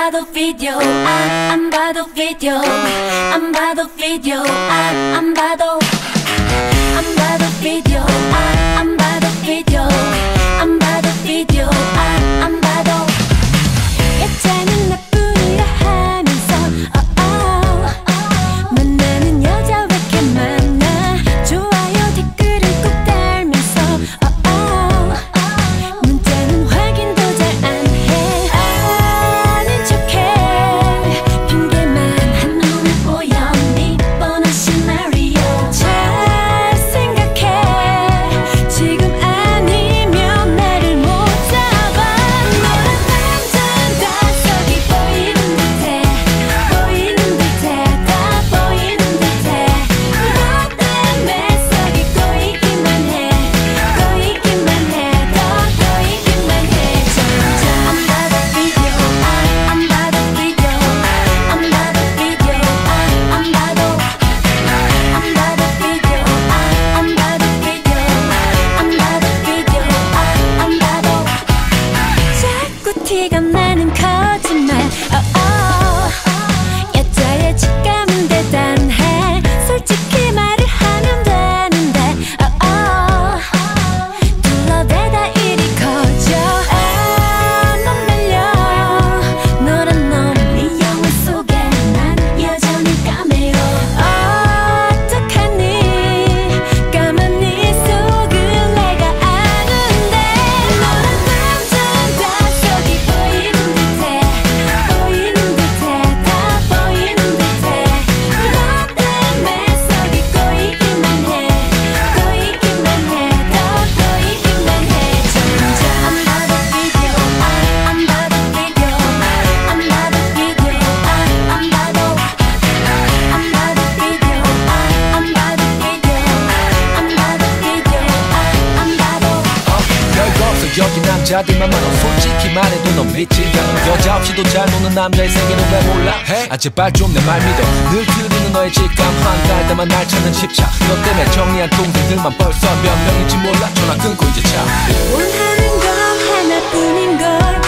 봐도 비디오 안 봐도 비디오 안 봐도 비디오 안 봐도 비디오 안 봐도 비디오 안 봐도 비디오 안 봐도 여자는 나뿐이라 하면서 만나는 여자 왜 이렇게 많아 좋아요 댓글은 꼭 달면서 문자는 확인도 잘 안 해 아는 척해 핑계만 한눈에 보여 네 뻔한 시나리오 잘 생각해 지금 아니면 나를 못 잡아 너란 남자는 다 속이 보이는 듯해 다 보이는 듯해 너 때문에 속이 꼬이기만 해 더 꼬이기만 해 점점 안 봐도 비디오 안 봐도 비디오 안 봐도 비디오 안 봐도 비디오 안 봐도 비디오 안 봐도 자꾸 티가 나는 거짓말 여자의 직감은 대단해 솔직히 말을 하면 되는데 둘러대다 일이 커져 넌 말려 너란 놈이 영화 속에 난 여전히 까매요 어떡하니 까만 네 속을 내가 아는데 너란 남자는 다 속이 보이는 듯해 다 보이는 듯해 너 때문에 속이 꼬이기만 해 더 꼬이기만 해 점점 안 봐도 비디오 안 봐도 비디오 안 봐도 비디오 안 봐도 비디오 안 봐도 비디오 안 봐도 별거 없어 여기 남자들만 많아 솔직히 말해도 넌 믿지 않아 여자 없이도 잘 노는 남자의 세계는 왜 몰라 아 제발 좀 내 말 믿어 늘 틀리는 너의 직감 한가할 때만 날 찾는 집착 너 때문에 정리한 동생들만 벌써 몇 명인지 몰라 전화 끊고 이제 차 원하는 건 하나뿐인 걸